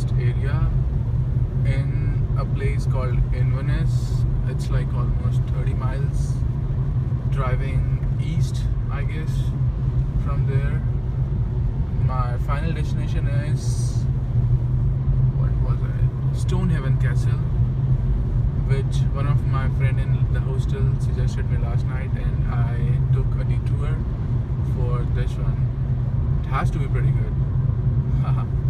forest area in a place called Inverness. It's like almost 30 miles driving east, I guess, from there. My final destination is, what was it? Stonehaven Castle, which one of my friend in the hostel suggested me last night, and I took a detour for this one. It has to be pretty good. Haha.